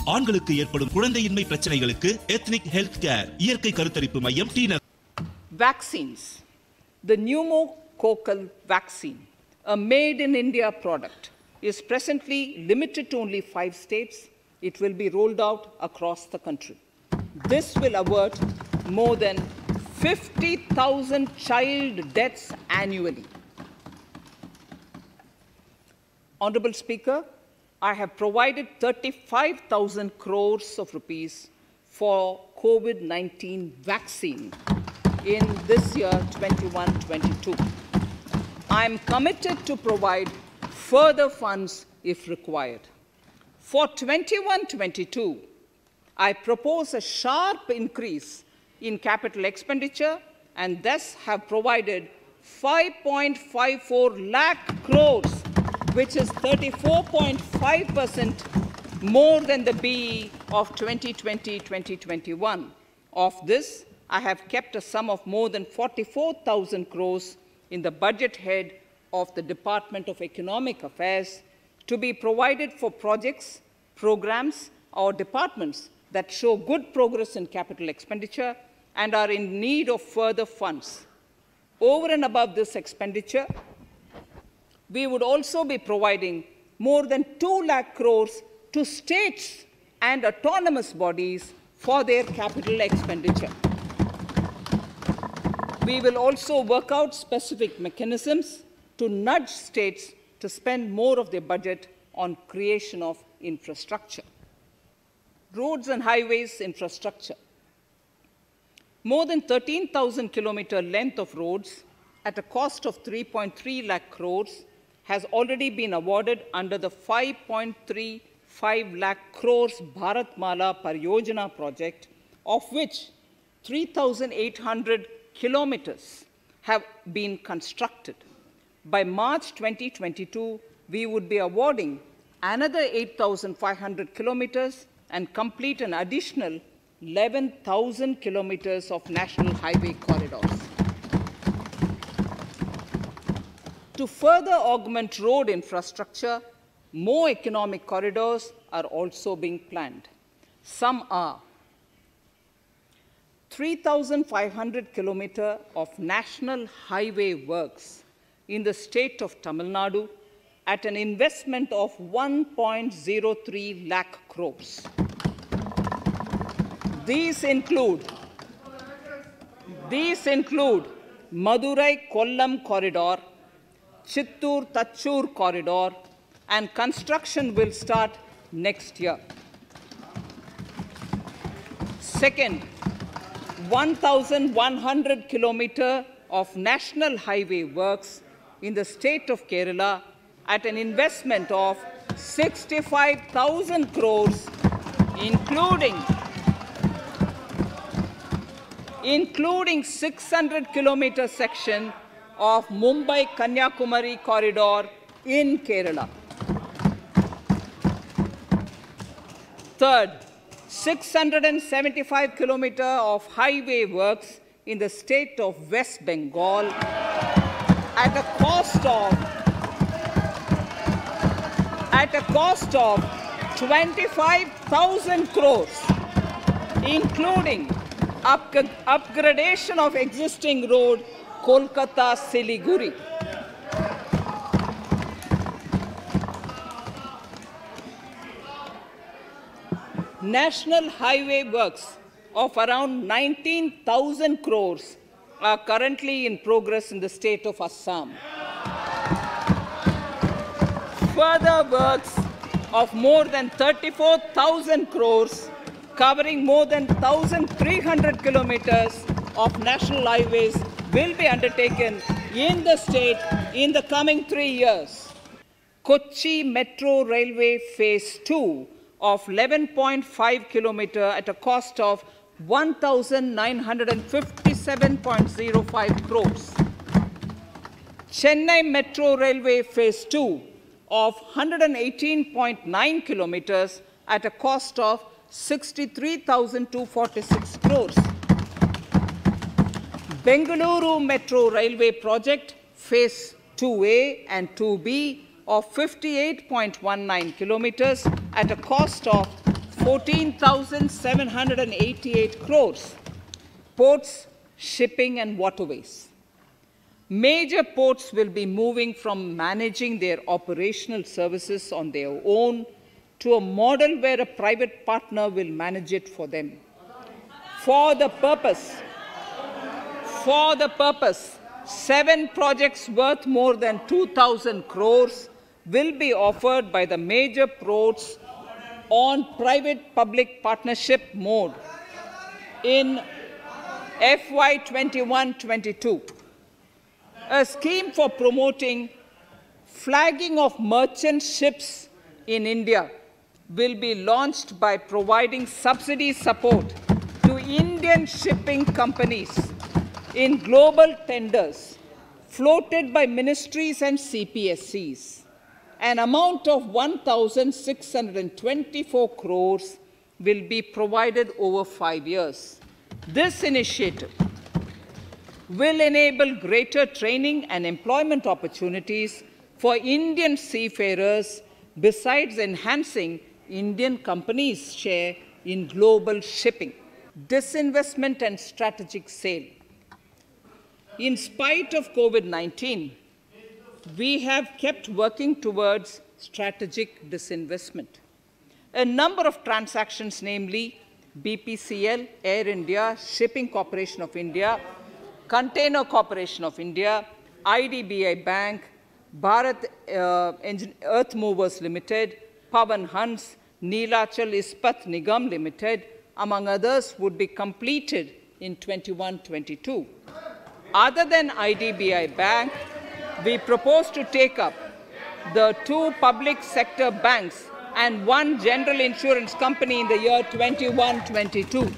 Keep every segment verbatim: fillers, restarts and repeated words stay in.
ஆண்களுக்கு ஏற்படும் குழந்தையின்மை பிரச்சனைகளுக்கு எத்னிக் ஹெல்த் கேர் இயற்கை கருத்தரிப்பு மையம் டி. Vaccines. The pneumococcal vaccine, a made-in-India product, is presently limited to only five states. It will be rolled out across the country. This will avert more than fifty thousand child deaths annually. Honorable Speaker, I have provided thirty-five thousand crores of rupees for COVID nineteen vaccine in this year, twenty-one twenty-two. I am committed to provide further funds if required. For twenty-one twenty-two, I propose a sharp increase in capital expenditure and thus have provided five point five four lakh crores, which is thirty-four point five percent more than the B E of twenty twenty to twenty twenty-one. Of this, I have kept a sum of more than forty-four thousand crores in the budget head of the Department of Economic Affairs to be provided for projects, programs, or departments that show good progress in capital expenditure and are in need of further funds. Over and above this expenditure, we would also be providing more than two lakh crores to states and autonomous bodies for their capital expenditure. We will also work out specific mechanisms to nudge states to spend more of their budget on creation of infrastructure. Roads and highways infrastructure. More than thirteen thousand kilometer length of roads at a cost of three point three lakh crores has already been awarded under the five point three five lakh crores Bharatmala Pariyojana project, of which three thousand eight hundred kilometers have been constructed. By March twenty twenty-two, we would be awarding another eight thousand five hundred kilometers and complete an additional eleven thousand kilometers of national highway corridors. To further augment road infrastructure, more economic corridors are also being planned. Some are three thousand five hundred kilometers of national highway works in the state of Tamil Nadu at an investment of one point zero three lakh crores. These include, these include Madurai-Kollam corridor, Chittoor-Tachur corridor, and construction will start next year. Second, one thousand one hundred kilometers of national highway works in the state of Kerala at an investment of sixty-five thousand crores, including, including six hundred kilometer section of Mumbai-Kanyakumari corridor in Kerala. Third, six hundred seventy-five kilometers of highway works in the state of West Bengal at a cost of at a cost of twenty-five thousand crores, including up upgradation of existing road Kolkata-Siliguri. National highway works of around nineteen thousand crores are currently in progress in the state of Assam. Further works of more than thirty-four thousand crores covering more than one thousand three hundred kilometers of national highways will be undertaken in the state in the coming three years. Kochi Metro Railway Phase two of eleven point five kilometers at a cost of one thousand nine hundred fifty-seven point zero five crores. Chennai Metro Railway Phase two of one hundred eighteen point nine kilometers at a cost of sixty-three thousand two hundred forty-six crores. Bengaluru Metro Railway Project Phase two A and two B of fifty-eight point one nine kilometers at a cost of fourteen thousand seven hundred eighty-eight crores. Ports, shipping and waterways. Major ports will be moving from managing their operational services on their own to a model where a private partner will manage it for them. For the purpose, for the purpose, seven projects worth more than two thousand crores will be offered by the major ports on private-public partnership mode in F Y twenty-one twenty-two. A scheme for promoting flagging of merchant ships in India will be launched by providing subsidy support to Indian shipping companies in global tenders floated by ministries and C P S Cs. An amount of one thousand six hundred twenty-four crores will be provided over five years. This initiative will enable greater training and employment opportunities for Indian seafarers, besides enhancing Indian companies' share in global shipping. Disinvestment and strategic sale. In spite of COVID nineteen, we have kept working towards strategic disinvestment. A number of transactions, namely B P C L, Air India, Shipping Corporation of India, Container Corporation of India, I D B I Bank, Bharat uh, Earth Movers Limited, Pawan Hans, Neelachal Ispat Nigam Limited, among others, would be completed in twenty-one twenty-two. Other than I D B I Bank, we propose to take up the two public sector banks and one general insurance company in the year twenty-one twenty-two.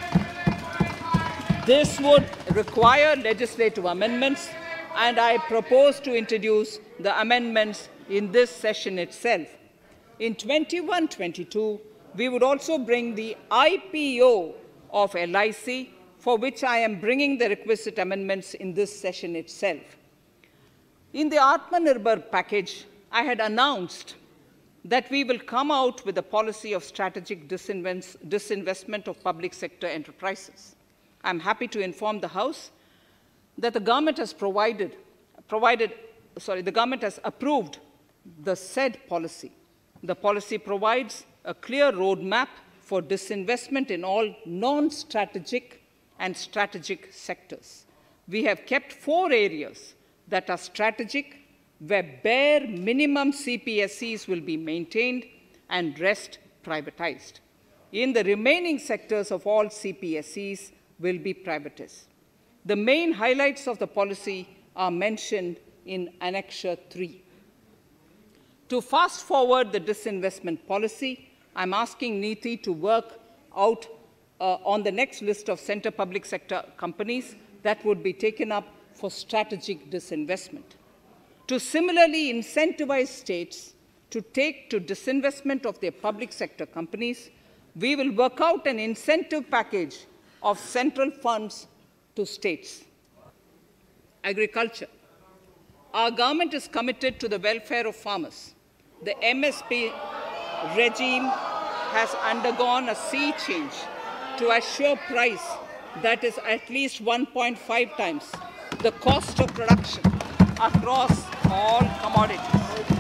This would require legislative amendments, and I propose to introduce the amendments in this session itself. In twenty-one twenty-two, we would also bring the I P O of L I C, for which I am bringing the requisite amendments in this session itself. In the Atmanirbhar package, I had announced that we will come out with a policy of strategic disinvest disinvestment of public sector enterprises. I'm happy to inform the House that the government has provided, provided, sorry, the government has approved the said policy. The policy provides a clear roadmap for disinvestment in all non-strategic and strategic sectors. We have kept four areas that are strategic, where bare minimum C P S Cs will be maintained and rest privatized. In the remaining sectors of all C P S Cs will be privatized. The main highlights of the policy are mentioned in Annexure three. To fast forward the disinvestment policy, I'm asking NITI to work out uh, on the next list of center public sector companies that would be taken up for strategic disinvestment. To similarly incentivize states to take to disinvestment of their public sector companies, we will work out an incentive package of central funds to states. Agriculture. Our government is committed to the welfare of farmers. The M S P regime has undergone a sea change to assure price that is at least one point five times the cost of production across all commodities.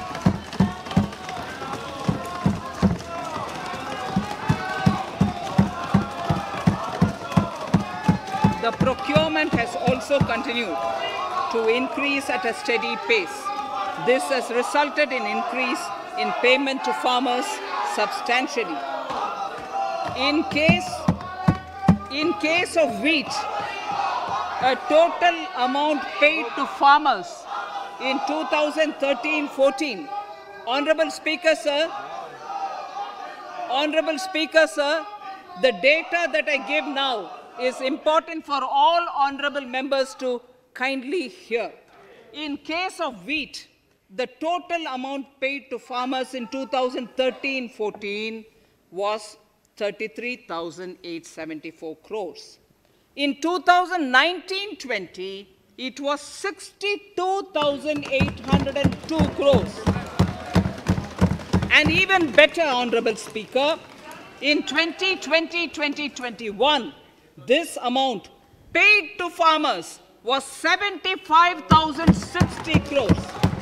The procurement has also continued to increase at a steady pace. This has resulted in increase in payment to farmers substantially. In case, in case of wheat, a total amount paid to farmers in two thousand thirteen fourteen, Honorable Speaker, sir, Honorable Speaker, sir, the data that I give now is important for all honorable members to kindly hear. In case of wheat, the total amount paid to farmers in two thousand thirteen fourteen was thirty-three thousand eight hundred seventy-four crores. In two thousand nineteen twenty, it was sixty-two thousand eight hundred two crores. And even better, Honorable Speaker, In twenty twenty to twenty twenty-one, this amount paid to farmers was seventy-five thousand sixty crores.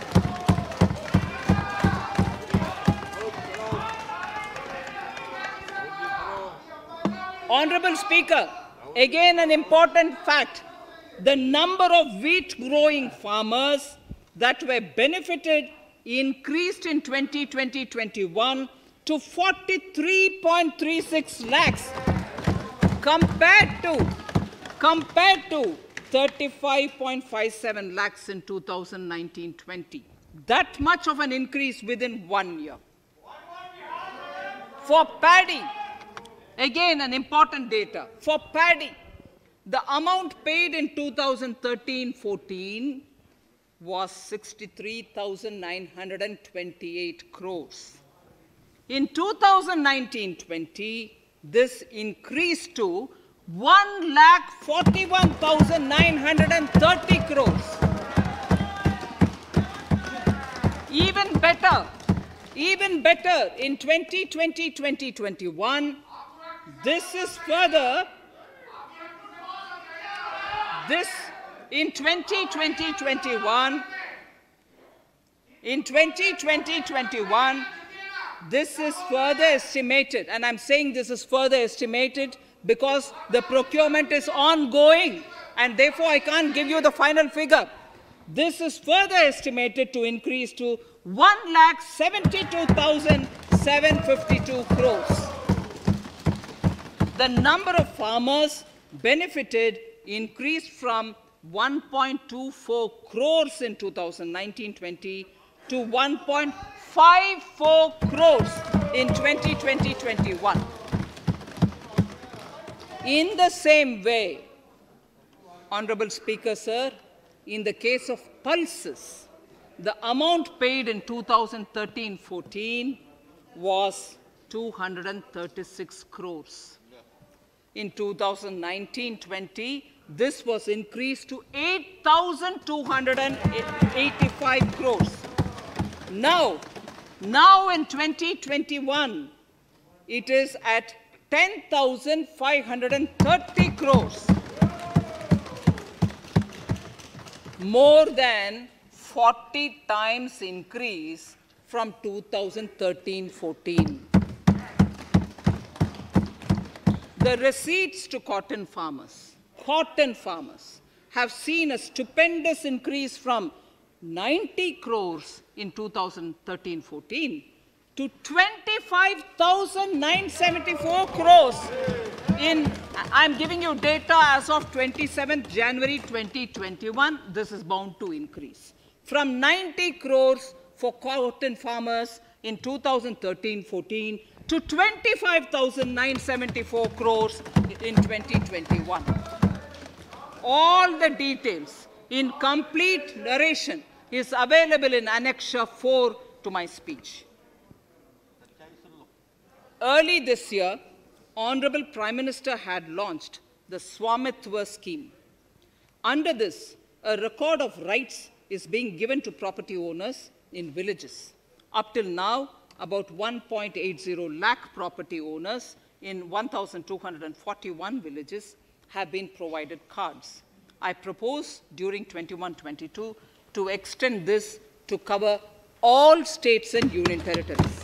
Honorable Speaker, again an important fact. The number of wheat growing farmers that were benefited increased in twenty twenty to twenty-one to forty-three point three six lakhs compared to, compared to thirty-five point five seven lakhs in two thousand nineteen twenty. That much of an increase within one year. For paddy, again an important data. For paddy, the amount paid in two thousand thirteen fourteen was sixty-three thousand nine hundred twenty-eight crores. In two thousand nineteen twenty, this increased to one lakh forty-one thousand nine hundred thirty crores. Even better, even better, in twenty twenty to twenty twenty-one, this is further, this in twenty twenty to twenty-one, in twenty twenty to twenty-one, this is further estimated, and I'm saying this is further estimated because the procurement is ongoing, and therefore I can't give you the final figure. This is further estimated to increase to one lakh seventy-two thousand seven hundred fifty-two crores. The number of farmers benefited increased from one point two four crores in two thousand nineteen twenty to one point five four crores in twenty twenty to twenty-one. In the same way, Honorable Speaker, sir, in the case of pulses, the amount paid in two thousand thirteen fourteen was two hundred thirty-six crores. In two thousand nineteen twenty, this was increased to eight thousand two hundred eighty-five crores. Now, now in twenty twenty-one, it is at ten thousand five hundred thirty crores. More than forty times increase from two thousand thirteen fourteen. The receipts to cotton farmers, cotton farmers, have seen a stupendous increase from ninety crores in two thousand thirteen fourteen to twenty-five thousand nine hundred seventy-four crores in, I'm giving you data as of twenty-seventh January twenty twenty-one, this is bound to increase. From ninety crores for cotton farmers in two thousand thirteen fourteen to twenty-five thousand nine hundred seventy-four crores in twenty twenty-one. All the details in complete narration is available in Annexure four to my speech. Early this year, Honorable Prime Minister had launched the Swamitwa scheme. Under this, a record of rights is being given to property owners in villages. Up till now, about one point eight zero lakh property owners in one thousand two hundred forty-one villages have been provided cards. I propose during twenty-one twenty-two to extend this to cover all states and union territories.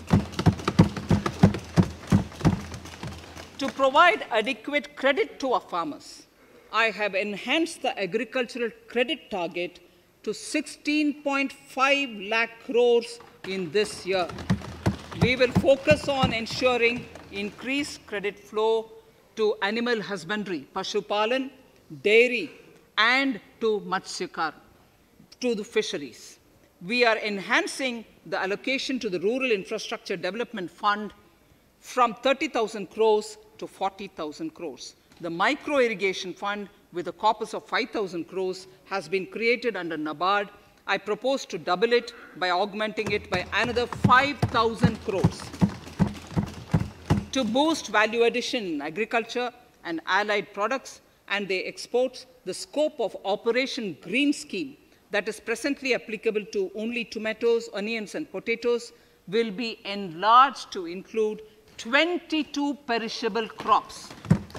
To provide adequate credit to our farmers, I have enhanced the agricultural credit target to sixteen point five lakh crores in this year. We will focus on ensuring increased credit flow to animal husbandry, Pashupalan, dairy, and to Matsyakar, to the fisheries. We are enhancing the allocation to the Rural Infrastructure Development Fund from thirty thousand crores to forty thousand crores. The Micro Irrigation Fund, with a corpus of five thousand crores, has been created under NABARD. I propose to double it by augmenting it by another five thousand crores. To boost value addition in agriculture and allied products and their exports, the scope of Operation Green Scheme that is presently applicable to only tomatoes, onions, and potatoes will be enlarged to include twenty-two perishable crops.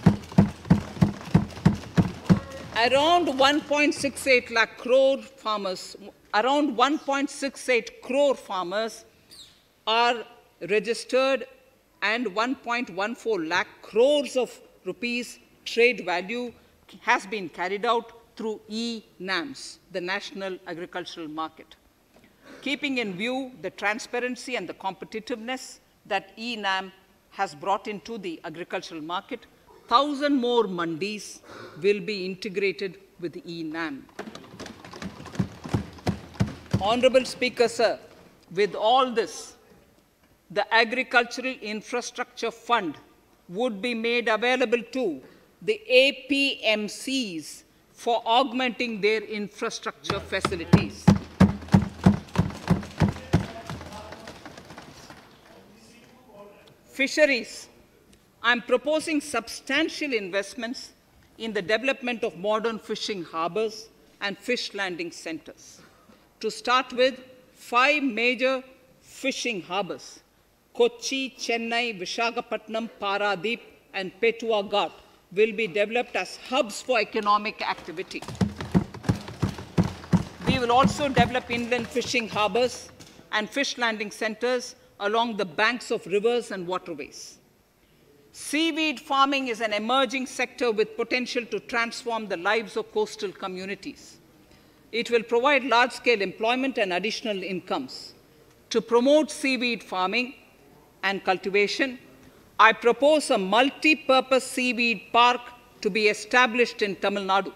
Around one point six eight lakh crore farmers, around one point six eight crore farmers are registered, and one point one four lakh crores of rupees trade value has been carried out through E NAMS, the National Agricultural Market. Keeping in view the transparency and the competitiveness that E NAM has brought into the agricultural market, one thousand more mandis will be integrated with E NAM. Honorable Speaker, sir, with all this, the Agricultural Infrastructure Fund would be made available to the A P M Cs for augmenting their infrastructure facilities. Fisheries. I am proposing substantial investments in the development of modern fishing harbors and fish landing centers. To start with, five major fishing harbors, Kochi, Chennai, Visakhapatnam, Paradip, and Petua Ghat, will be developed as hubs for economic activity. We will also develop inland fishing harbors and fish landing centers along the banks of rivers and waterways. Seaweed farming is an emerging sector with potential to transform the lives of coastal communities. It will provide large-scale employment and additional incomes. To promote seaweed farming and cultivation, I propose a multi-purpose seaweed park to be established in Tamil Nadu.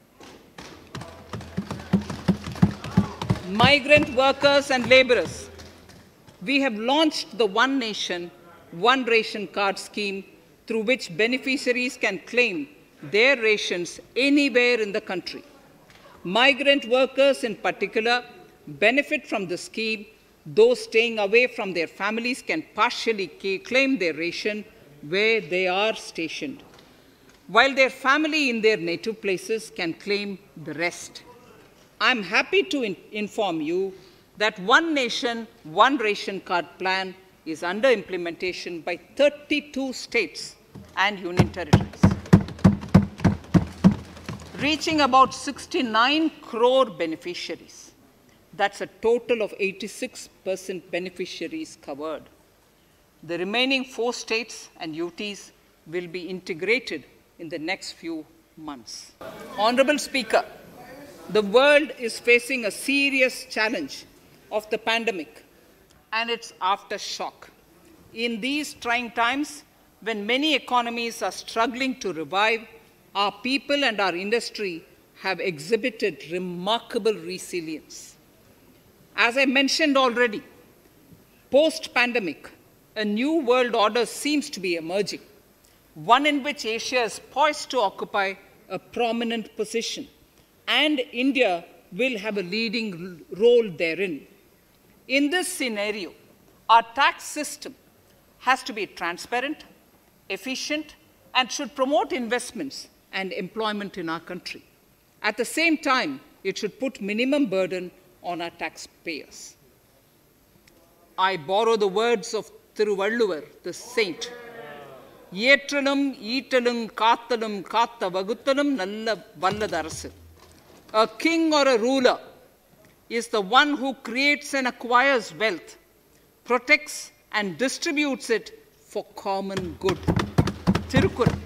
Migrant workers and laborers. We have launched the One Nation, One Ration Card scheme, through which beneficiaries can claim their rations anywhere in the country. Migrant workers in particular benefit from the scheme. Those staying away from their families can partially claim their ration where they are stationed, while their family in their native places can claim the rest. I am happy to in inform you that One Nation, One Ration Card plan is under implementation by thirty-two states and union territories, reaching about sixty-nine crore beneficiaries. That's a total of eighty-six percent beneficiaries covered. The remaining four states and U Ts will be integrated in the next few months. Honorable Speaker, the world is facing a serious challenge of the pandemic and its aftershock. In these trying times, when many economies are struggling to revive, our people and our industry have exhibited remarkable resilience. As I mentioned already, post-pandemic, a new world order seems to be emerging, one in which Asia is poised to occupy a prominent position, and India will have a leading role therein. In this scenario, our tax system has to be transparent, efficient, and should promote investments and employment in our country. At the same time, it should put minimum burden on our taxpayers. I borrow the words of Thiruvalluvar, the saint. Yetralum, eatalum, kathalum, katha vaguthalum, nalla valladarasu. A king or a ruler is the one who creates and acquires wealth, protects and distributes it for common good. Tirukkural.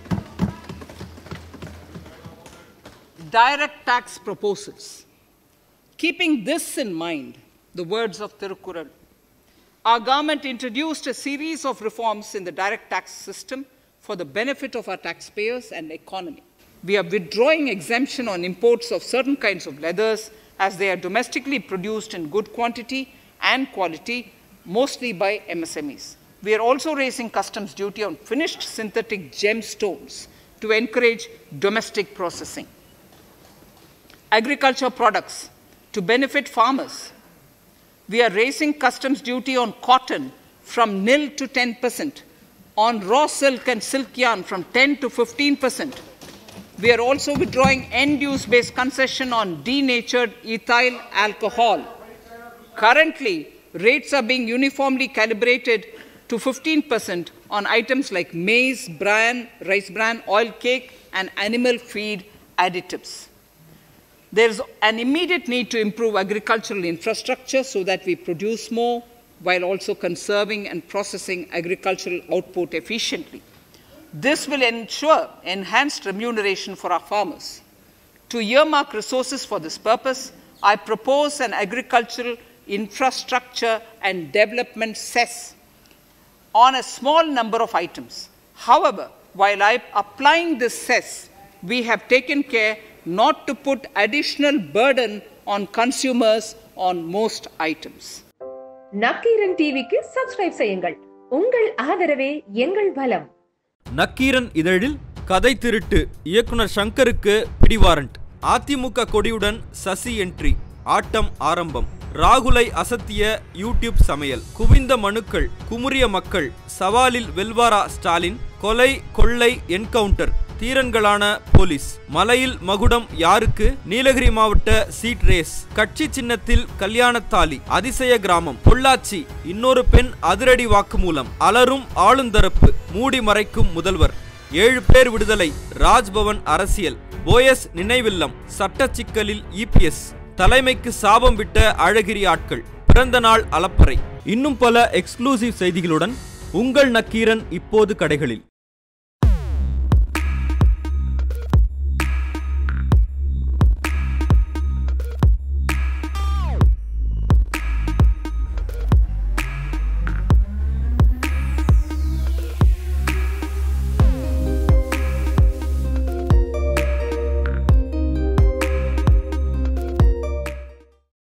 Direct tax proposals. Keeping this in mind, the words of Tirukkural, our government introduced a series of reforms in the direct tax system for the benefit of our taxpayers and economy. We are withdrawing exemption on imports of certain kinds of leathers as they are domestically produced in good quantity and quality, mostly by M S M Es. We are also raising customs duty on finished synthetic gemstones to encourage domestic processing. Agriculture products to benefit farmers. We are raising customs duty on cotton from nil to ten percent, on raw silk and silk yarn from ten to fifteen percent. We are also withdrawing end-use-based concession on denatured ethyl alcohol. Currently, rates are being uniformly calibrated to fifteen percent on items like maize, bran, rice bran, oil cake, and animal feed additives. There is an immediate need to improve agricultural infrastructure so that we produce more while also conserving and processing agricultural output efficiently. This will ensure enhanced remuneration for our farmers. To earmark resources for this purpose, I propose an agricultural infrastructure and development cess on a small number of items. However, while I applying this cess, we have taken care not to put additional burden on consumers on most items. Nakkeeran டிவிக்கு subscribe செய்யுங்கள். உங்கள் ஆதரவே எங்கள் பலம். நக்கீரன் இதழில் கதை திருட்டு இயக்குனர் சங்கருக்கு பிடிவாரண்ட். அதிமுக கொடியுடன் சசி என்ட்ரி. ஆட்டம் ஆரம்பம். ராகுலை அசத்திய யூடியூப் சமையல். குவிந்த மனுக்கள். குமுறிய மக்கள். சவாலில் வெல்வாரா ஸ்டாலின். கொலை கொள்ளை என்கவுண்டர். தீரன்களான போலீஸ். மலையில் மகுடம் யாருக்கு? நீலகிரி மாவட்ட சீட் ரேஸ். கட்சி சின்னத்தில் கல்யாணத்தாலி. அதிசய கிராமம். பொள்ளாச்சி. இன்னொரு பெண் அதிரடி வாக்குமூலம். அலரும் ஆளுந்தரப்பு. மூடி மறைக்கும் முதல்வர். ஏழு பேர் விடுதலை. ராஜ்பவன் அரசியல். போயஸ் நினைவில்லம். சட்ட சிக்கலில் இபிஎஸ். தலைமைக்கு சாபம் விட்ட அழகிரி ஆட்கள். பிறந்த நாள் அலப்பறை. இன்னும் பல எக்ஸ்க்ளூசிவ் செய்திகளுடன் உங்கள் நக்கீரன் இப்போது கடைகளில்.